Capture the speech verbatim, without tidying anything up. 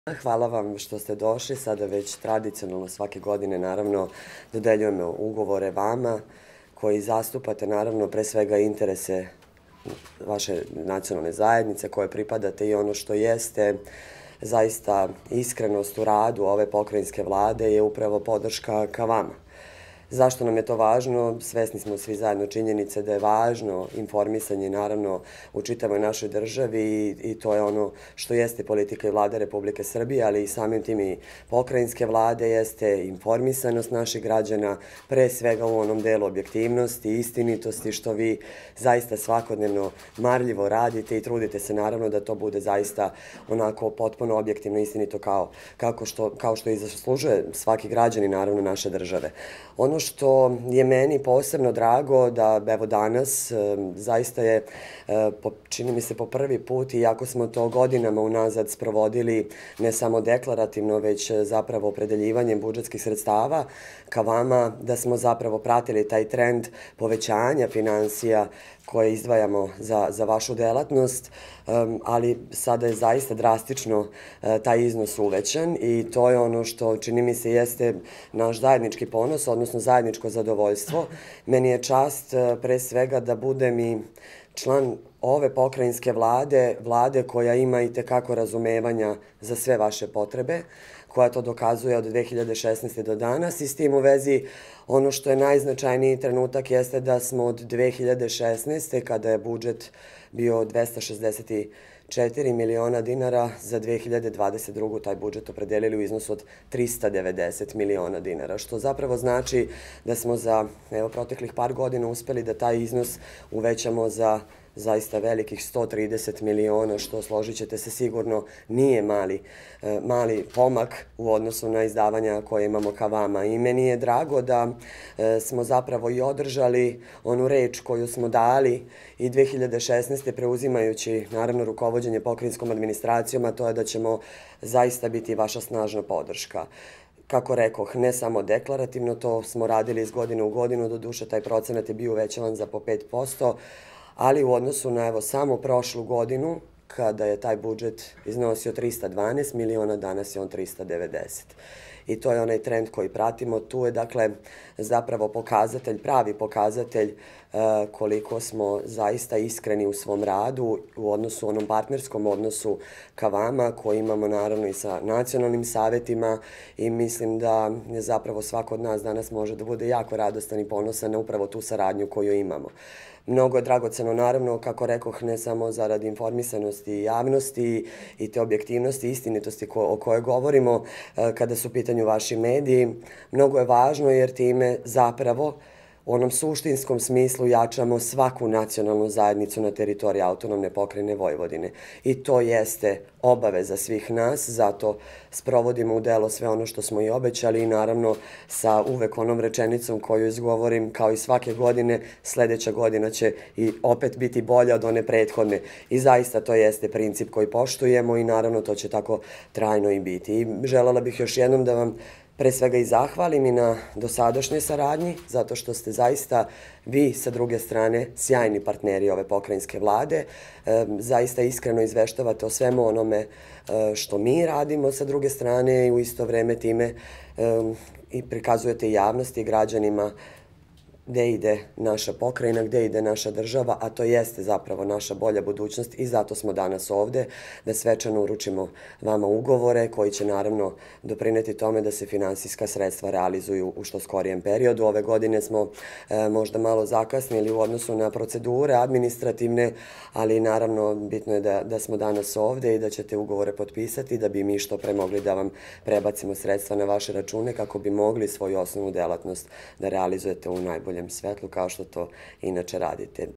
Hvala vam što ste došli. Sada već tradicionalno svake godine naravno dodeljujemo ugovore vama koji zastupate naravno pre svega interese vaše nacionalne zajednice koje pripadate i ono što jeste zaista iskrenost u radu ove pokrajinske vlade je upravo podrška ka vama. Zašto nam je to važno? Svesni smo svi zajedno činjenice da je važno informisanje naravno u čitavoj našoj državi i to je ono što jeste politika i vlade Republike Srbije, ali i samim tim i pokrajinske vlade jeste informisanost naših građana, pre svega u onom delu objektivnosti, istinitosti, što vi zaista svakodnevno marljivo radite i trudite se naravno da to bude zaista onako potpuno objektivno istinito kao, kako što, kao što i zaslužuje svaki građanin naravno naše države. Ono što je meni posebno drago da evo danas zaista je, čini mi se po prvi put, iako smo to godinama unazad sprovodili ne samo deklarativno, već zapravo opredeljivanjem budžetskih sredstava ka vama, da smo zapravo pratili taj trend povećanja finansija koje izdvajamo za, za vašu delatnost, ali sada je zaista drastično taj iznos uvećan i to je ono što čini mi se jeste naš zajednički ponos, odnosno zajedničko zadovoljstvo. Meni je čast pre svega da budem i član ove pokrajinske vlade, vlade koja ima i tekako razumevanja za sve vaše potrebe, koja to dokazuje od dve hiljade šesnaeste. do danas i s tim u vezi ono što je najznačajniji trenutak jeste da smo od dve hiljade šesnaeste. kada je budžet bio dvesta šezdeset četiri miliona dinara, za dve hiljade dvadeset drugu. taj budžet opredelili u iznosu od trista devedeset miliona dinara, što zapravo znači da smo za evo, proteklih par godina uspeli da taj iznos uvećamo za zaista velikih sto trideset miliona, što složit ćete se sigurno nije mali, mali pomak u odnosu na izdavanja koje imamo ka vama. I meni je drago da smo zapravo i održali onu reč koju smo dali i dve hiljade šesnaeste. preuzimajući naravno rukovođenje pokrajinskom administracijom, a to je da ćemo zaista biti vaša snažna podrška. Kako rekoh, ne samo deklarativno, to smo radili iz godine u godinu, do duše taj procenat je bio uvećavan za po pet posto, ali u odnosu na evo samo prošlu godinu, kada je taj budžet iznosio trista dvanaest miliona, danas je on trista devedeset. I to je onaj trend koji pratimo. Tu je dakle zapravo pokazatelj, pravi pokazatelj koliko smo zaista iskreni u svom radu u odnosu, onom partnerskom odnosu ka vama koji imamo naravno i sa nacionalnim savetima i mislim da zapravo svako od nas danas može da bude jako radostan i ponosan na upravo tu saradnju koju imamo. Mnogo je dragoceno, naravno, kako rekoh, ne samo zarad informisanosti i javnosti i te objektivnosti i istinitosti o kojoj govorimo kada su u pitanju vaši mediji. Mnogo je važno jer time zapravo u onom suštinskom smislu jačamo svaku nacionalnu zajednicu na teritoriji autonomne pokrajine Vojvodine. I to jeste obaveza svih nas, zato sprovodimo u delo sve ono što smo i obećali i naravno sa uvek onom rečenicom koju izgovorim kao i svake godine, sledeća godina će i opet biti bolja od one prethodne. I zaista to jeste princip koji poštujemo i naravno to će tako trajno i biti. I želela bih još jednom da vam pre svega i zahvalim i na dosadašnjoj saradnji, zato što ste zaista vi sa druge strane sjajni partneri ove pokrajinske vlade. Zaista iskreno izveštavate o svemu onome što mi radimo sa druge strane i u isto vreme time i prikazujete javnosti i građanima gde ide naša pokrajina, gde ide naša država, a to jeste zapravo naša bolja budućnost i zato smo danas ovde da svečano uručimo vama ugovore koji će naravno doprineti tome da se finansijska sredstva realizuju u što skorijem periodu. Ove godine smo možda malo zakasnili u odnosu na procedure administrativne, ali naravno bitno je da, da smo danas ovde i da ćete ugovore potpisati da bi mi što pre mogli da vam prebacimo sredstva na vaše račune kako bi mogli svoju osnovnu delatnost da realizujete u najboljem svetlu kao što to inače radite.